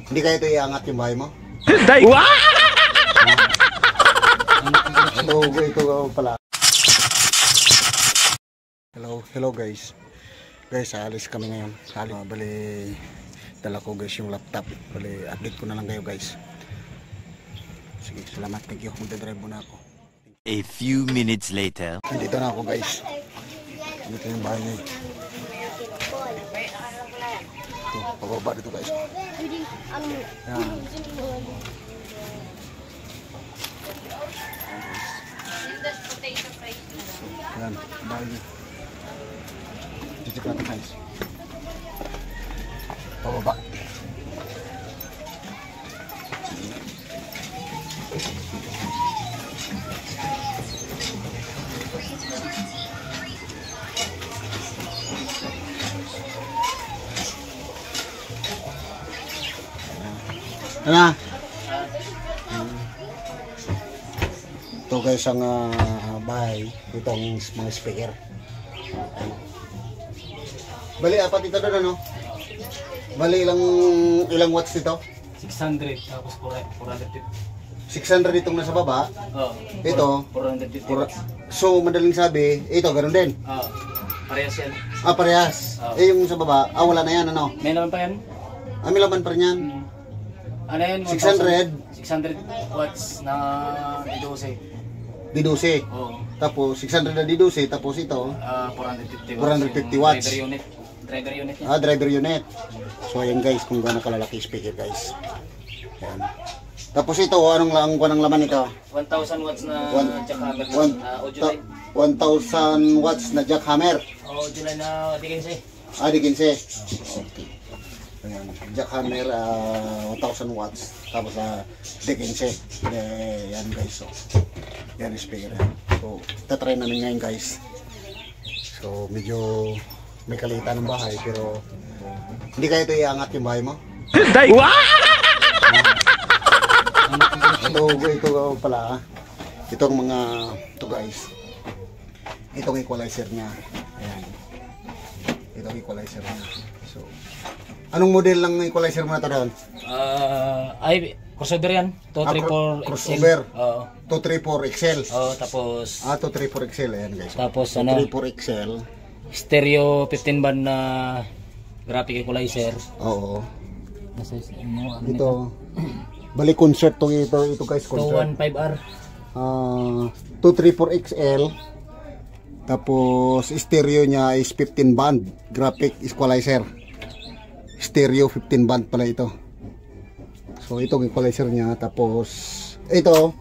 Hindi kaya ito iangat yung bahay mo? Ito pala. Hello guys. Guys, alis kami ngayon. Bali, dala ko guys yung laptop. Bali, update ko na lang kayo guys. Sige, salamat. Thank you. Magdadrive muna ako. A few minutes later. Nandito na ako guys. Dito yung bahay niya. Ito, pababa dito guys. Yan. Yan, bahay niya. Check natin guys. Pababa. Ano? Ito guys ang bahay. Ito ang mga speaker. Bali, apat ito doon ano? Bali, ilang watts dito? 600, tapos 450. 600 itong nasa baba. Oo. Ito, 450. so madaling sabi, ito ganoon din. Oo. Parehas yan. Parehas. Yung sa baba, wala na yan ano? May naman pa yan? May laman pa rin yan. Ano yan? 600? 600 watts na D12. D12. Oo. Tapos 600 na D12, tapos ito 450 450 watts. Driver unit yan. Driver unit. So ayan guys, kung gaano kalalaki speaker guys. Ayan. Tapos ito, anong laman ito? 1000 watts na jackhammer. Audio line. 1000 watts na jackhammer. Audio line na D15. D15. Okay. Ayan, jackhammer 1000 watts. Tapos D15. Yan guys. So, yan yung speaker. So, tatry namin ngayon guys. So, medyo may kalitan ng bahay pero hindi kaya ito iangat yung bahay mo? Ito pala. Itong mga ito guys. Itong equalizer niya. Ayan. Itong equalizer niya. So, anong model ng equalizer mo na ito doon? Crossover yan. 234 crossover. Oo. 234 XL. Oo, tapos 234 XL. Ayan guys. Tapos 234 XL. Stereo 15 band na graphic equalizer. Oo. Ano ito. Balik concert to ito guys, concert. 215R. 234 XL. Tapos stereo niya is 15 band graphic equalizer. Stereo 15 band pala ito. So itong equalizer niya, tapos ito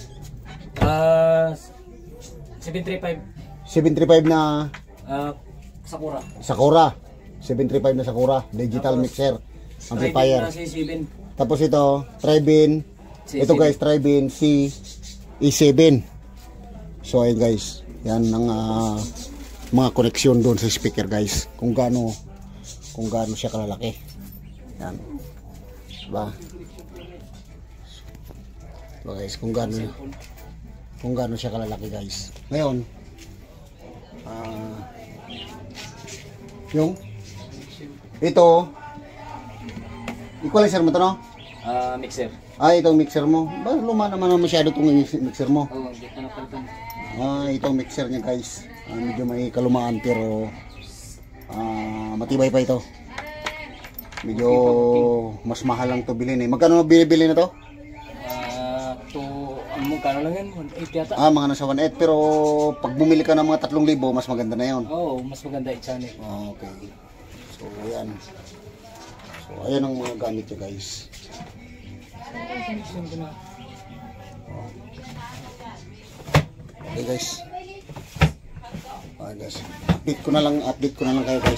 735 na Sakura 735 na Sakura digital tapos, mixer amplifier. Tapos ito Tribin C7. Ito guys Tribin E7. So ayun guys, yan ang mga koneksyon doon sa speaker guys, kung gaano siya kalalaki. Yan diba? So guys, kung gaano siya kalalaki guys. Ngayon yung ito equalizer mo to no? Mixer. Itong mixer mo. Luma naman masyado itong mixer mo. Oo, hindi ko napalitan. Itong mixer niya guys. Medyo may kalumaan pero matibay pa ito. Medyo mas mahal lang to bilhin eh. Magkano binibili na to? Magkano lang yan? 1.8 yata. Mga nasa 1.8 pero pag bumili ka ng mga 3,000 mas maganda na yun. Oo, mas maganda i-channel. Okay. So ayan. So ayan ang mga gamit nyo guys. Okay guys. Guys. Update ko na lang kayo guys.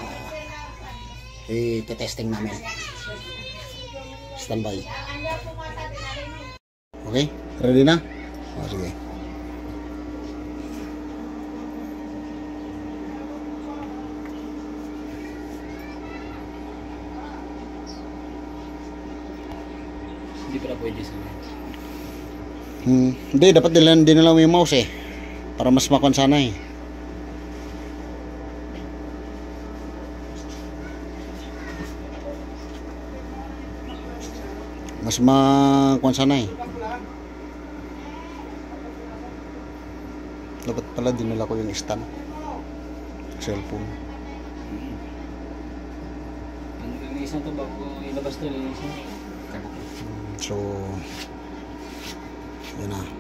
I-testing namin. Standby. Okay? Ready na? Sige. Hindi pala pwede sa Hindi, dapat dinala mo yung mouse eh. Para mas makon sana eh. Mas makuan sana eh. Dapat pala dinala ko yung stand. Cellphone. Ang isang to bago ilabas to yung isang. So, yun na.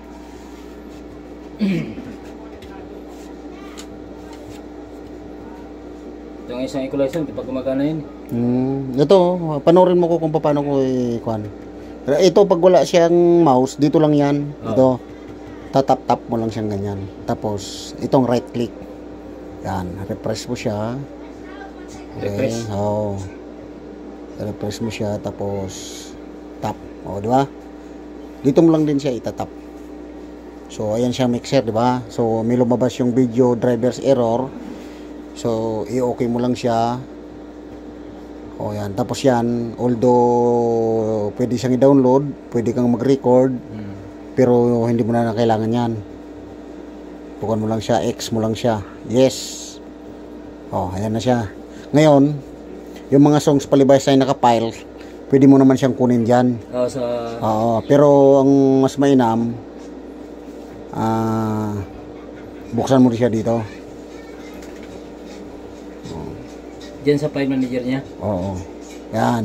Yung isang equalizer, di pa gumagana yun. Ito, panoorin mo ko kung paano ko i-kuan. Ito, pag wala siyang mouse, dito lang yan. Ito, tatap-tap mo lang siyang ganyan. Tapos, itong right click. Yan, refresh mo siya. Okay. Refresh? Oo. Refresh mo siya, tapos tap. O, di ba? Dito mo lang din siya itatap. So, ayan siya mixer, di ba? So, may lumabas yung video driver's error. So, i-okay mo lang siya. O, yan. Tapos yan, although pwede siyang i-download, pwede kang mag-record, pero hindi mo na kailangan yan. Bukan mo lang siya, X mo lang siya. Yes. O, ayan na siya. Ngayon, yung mga songs palibas ay nakapile, pwede mo naman siyang kunin dyan. Oo, pero ang mas mainam, buksan mo rin siya dito. Diyan sa file manager niya? Oo. Yan.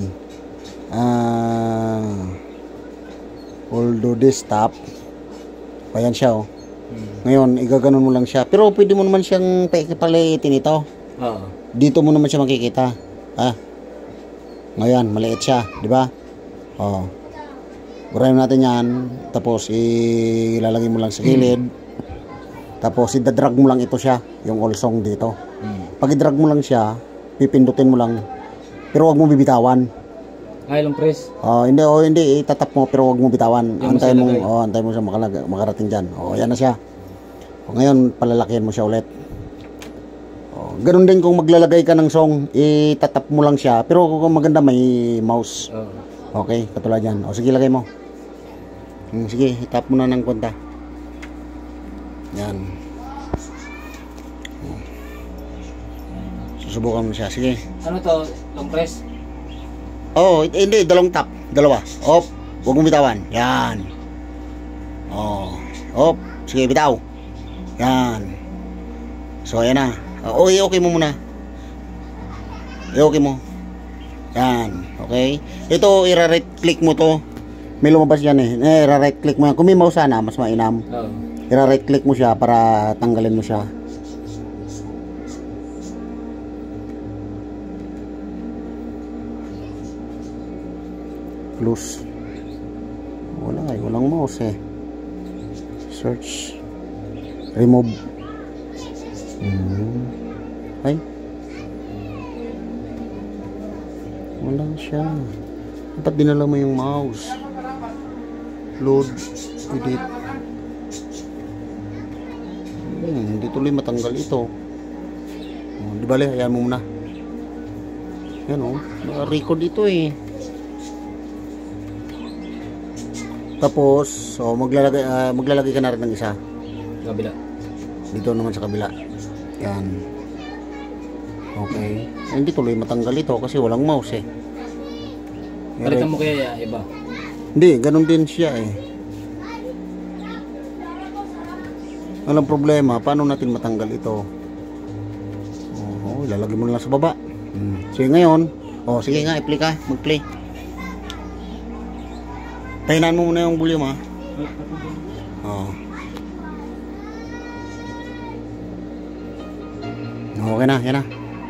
Although desktop, ayan siya oh. Ngayon, igaganon mo lang siya. Pero pwede mo naman siyang paliitin ito. Oo. Dito mo naman siya makikita. Ngayon, maliit siya, di ba? Oo. Burahin natin yan. Tapos, ilalagay mo lang sa gilid. Tapos, idadrag mo lang ito siya. Yung all song dito. Pag idrag mo lang siya, pipindutin mo lang. Pero wag mo bibitawan. Long press? Hindi. Itatap mo, pero wag mo bitawan. Antay mo siya makarating dyan. Yan na siya. Ngayon, palalakihan mo siya ulit. Ganun din kung maglalagay ka ng song, itatap mo lang siya. Pero kung maganda, may mouse. Okay, katulad yan. Sige, lagay mo. Sige, itap mo na ng konta. Yan. Susubukan mo siya. Sige. Ano to? Long press? Hindi. Dalawang tap. Dalawa. Op. Huwag mong bitawan. Yan. Op. Sige, bitaw. Yan. So, ayan na. Okay mo muna. Okay mo. Yan. Okay. Ito, i-right click mo to. May lumabas yan eh. I-right click mo yan. Kung may mouse sana, mas mainam. I-right click mo siya para tanggalin mo siya. Close. Walang mouse eh. Search. Remove. Ay. Wala siya. Dapat dinala mo yung mouse. Load. Edit. Hindi tuloy matanggal ito. Di bale, ayan mo muna. Yan o. Naka-record ito eh. Tapos, maglalagay ka na rin ng isa. Kabila. Dito naman sa kabila. Yan. Okay. Hindi tuloy matanggal ito kasi walang mouse eh. Palitan mo kaya iba? Hindi, ganun din siya eh. Walang problema. Paano natin matanggal ito? Ilalagay mo na lang sa baba. Sige ngayon. Sige nga, i-play ka. Mag-play. Tahinan mo muna yung volume ha. Okay na, yan na.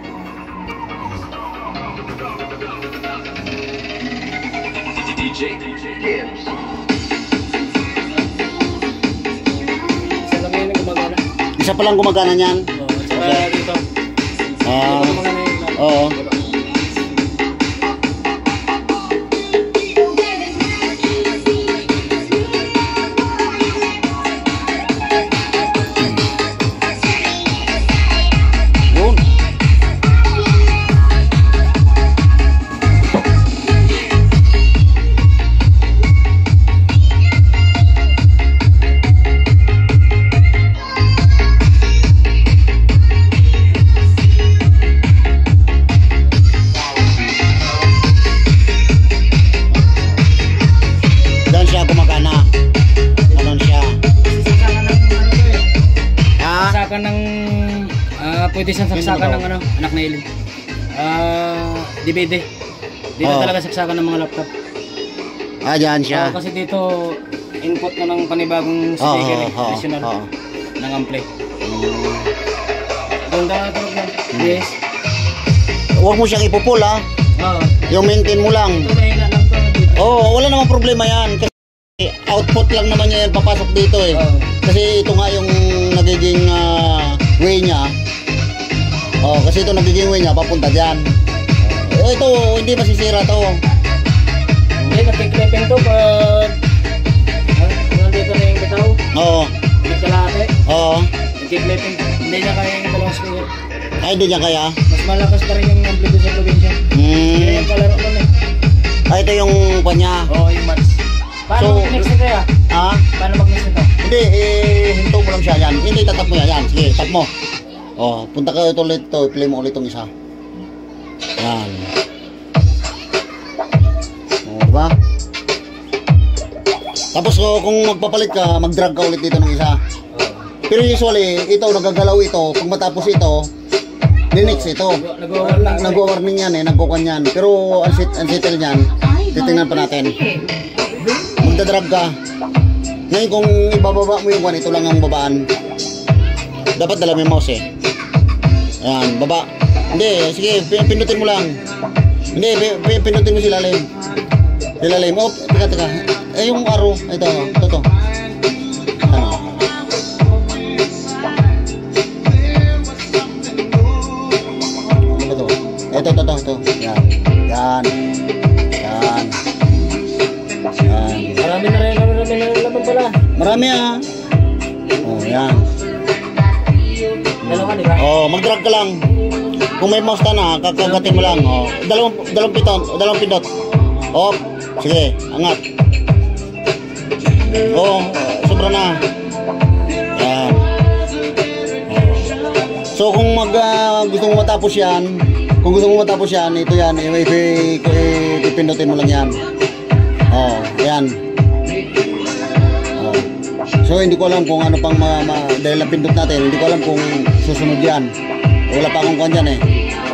DJ Gibbs. Isa lang yan ang gumagana. Isa pa lang gumagana niyan. Saka dito. Oo. pwede siyang saksakan ng ano, anak na ilin. DVD. Dito talaga saksakan ng mga laptop. Dyan siya. Kasi dito, input na ng panibagong speaker, additional ng ampli. Ganda ito lang. Yes. Huwag mo siyang ipupul ha. Yung maintain mo lang. Ito mahina lang to. Wala namang problema yan. Kasi output lang naman yan papasok dito eh. Kasi ito nga yung nagiging way niya. Kasi ito nagiging way niya papunta dyan. Ito, hindi masisira to. Hindi, nagkiklipping to pag nandito na yung bitaw. Hindi kalate. Nagkiklipping. Hindi niya kaya yung dalawang speaker. Hindi niya kaya? Mas malakas pa rin yung amplitude sa probinsya. Kaya yung palaro nun eh. Ito yung kanya. Yung match. Paano mag-mix nito ya? Paano mag-mix nito? Hindi, hinto mo lang siya yan. Hindi, tatap mo yan. Sige, tap mo. Punta ka ulit ito. I-play mo ulit itong isa. Yan. Diba? Tapos kung magpapalit ka, mag-drag ka ulit dito ng isa. Pero usually, ito, nagagalaw ito. Pag matapos ito, next ito. Nag-warning yan eh, nagkukan yan. Pero unsettle yan, titingnan pa natin. Magdadrag ka. Ngayon kung ibababa mo yung kwan, ito lang ang babaan. Dapat dala mo yung mouse eh. Ayan, baba. Hindi, sige, pinutin mo lang. Hindi, pinutin mo si lalim. Si lalim. Teka. Yung arrow, ito. Ito. Yan. Marami na laban pala. Marami yan. Dalawa, di ba? Mag-drag ka lang. Kung may mouse ka na, kakagatin mo lang. Dalawang pindot. Sige, angat. Sobra na. Yan. So kung gusto mo matapos yan, ito yan, ipindutin mo lang yan. Yan. So hindi ko alam kung ano pang dahil napindot natin, hindi ko alam kung susunod yan. Wala pa akong kanya eh.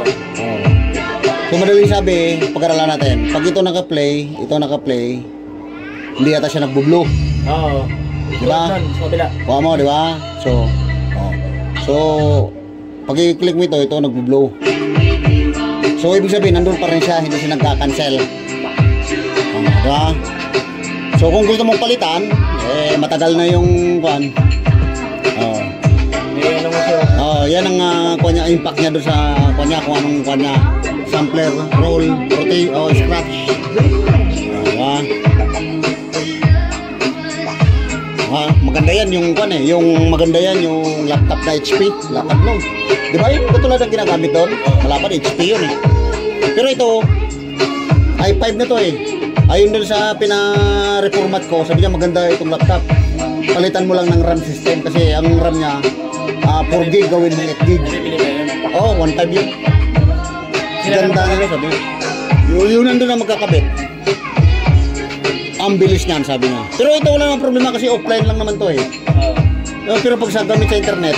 So madaling sabi, pag-aralan natin. Pag ito naka-play, hindi yata siya nagbo-blow. Diba? Kuha mo, diba? So pag i-click mo ito nagbo-blow. So ibig sabihin, nandun pa rin siya, hindi siya nagka-cancel. Diba? So kung gusto mong palitan, matagal na yung kuan. Yan ang kunya, impact niya doon sa kunya, kung anong kunya, sampler, roll, rotate, scratch. Maganda yan yung kuan yung maganda yan yung laptop na HP, laptop no. Di ba yung katulad ng ginagamit doon? Malapad HP yun eh. Pero ito, i5 na to eh. Ayun dun sa pina-reformat ko, sabi niya maganda itong laptop. Palitan mo lang ng RAM system kasi ang RAM niya 4 gig gawin mo 8 gig. 1 yun. Ganda nila sabi niya. Yun nandun na magkakabit. Ang bilis niyan sabi niya. Pero ito wala nang problema kasi offline lang naman to eh. Pero pag sa gamit sa internet,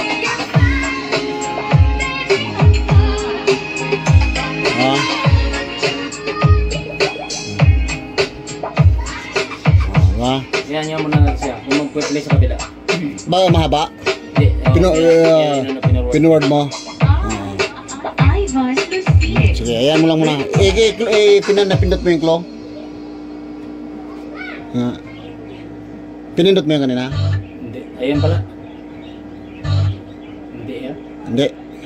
yan muna natin siya. Kung mag-play sa kabila. Ba mahaba? Pinword mo. Sige, ayan mo lang muna. Pinindot mo yung claw. Pinindot mo yung kanina? Hindi. Ayan pala. Hindi yan? Hindi.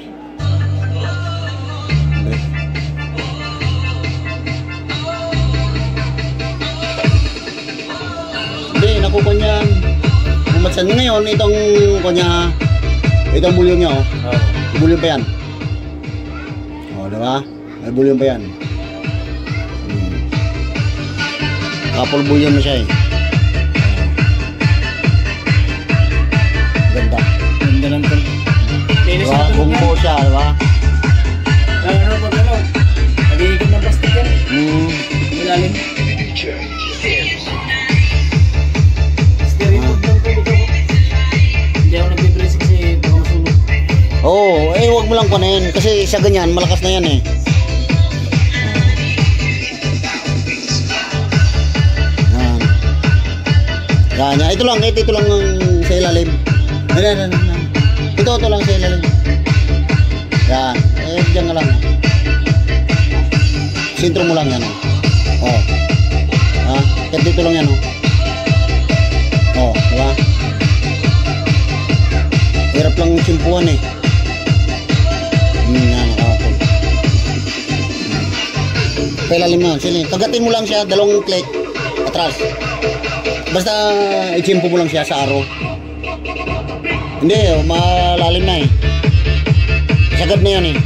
Nakuha niya. Mamatsan niya ngayon itong kanya, itong bulyon niya bulyon pa yan. Diba? May bulyon pa yan. Couple bulyon na siya eh. Ganda. Ganda lang ito. Diba? Bumbo siya, diba? Ano pag ano? Nag-iikot ng plastic yan. Ilalim. Hindi ako nagbe-brace kasi baka masulog. Oo, wag mo lang kunin kasi sa ganyan malakas na yan eh. Yan, ito lang sa ilalim. Yan. Ito lang sa ilalim. Yan, diyan ka lang. Sintro mo lang yan. Oh. Kahit dito lang yan. Oh, diba? Hirap lang simpuan eh. Yan, okay. Pailalim mo, sili. Kagatin mo lang siya, dalawang click atras. Basta i-chimpo mo lang siya sa araw. Hindi, malalim na eh. Sagad na yan eh.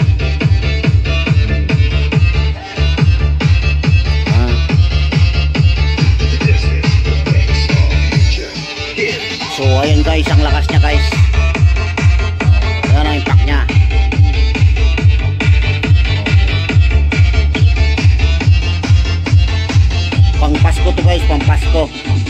So ayun guys, ang lakas niya guys. Ayan ang impact niya. Pang Pasko to guys, pang Pasko.